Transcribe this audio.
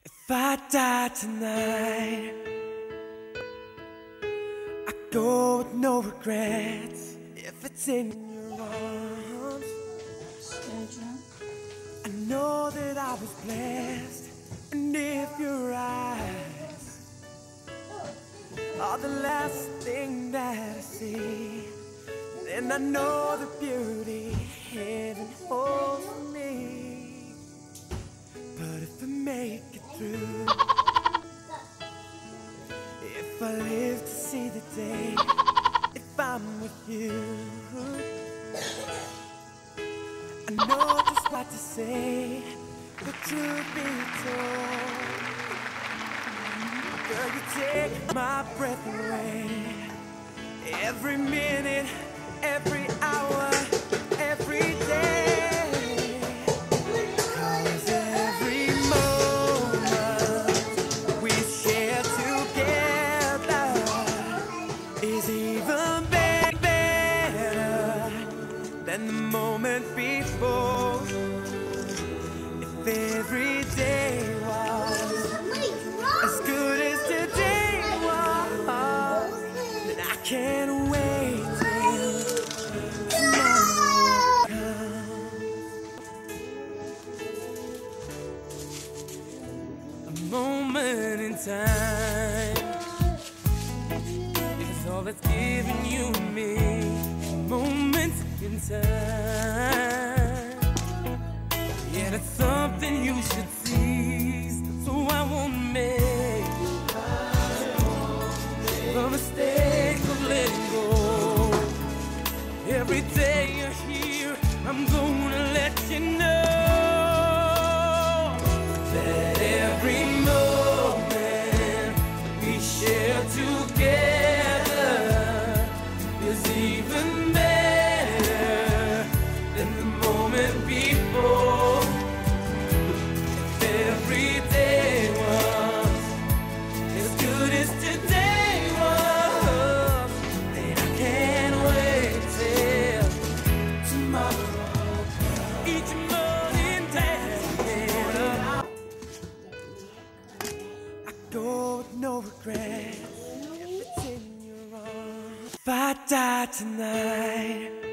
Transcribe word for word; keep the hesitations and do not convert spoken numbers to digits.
If I die tonight, I go with no regrets. If it's in your arms, I know that I was blessed. And if your eyes are the last thing that I see, then I know the beauty heaven holds for me. But if I make it through, if I live to see the day, if I'm with you, I know just what to say. But truth be told, girl, you take my breath away. Every minute, every hour, every day. Cause every moment we share together is even better than the moment before. If every day was as good as today was, then I can't wait till tomorrow comes. A moment in time is all that's given you and me. A moment in time. Yeah, it's something you should seize, so I won't make the mistake of letting go. Every day you're here, I'm gonna let you know that every moment we share together is even better than the moment before. Every day was as good as today was, and I can't wait till tomorrow. Each morning together, I go with no regrets. If it's in your arms, if I die tonight,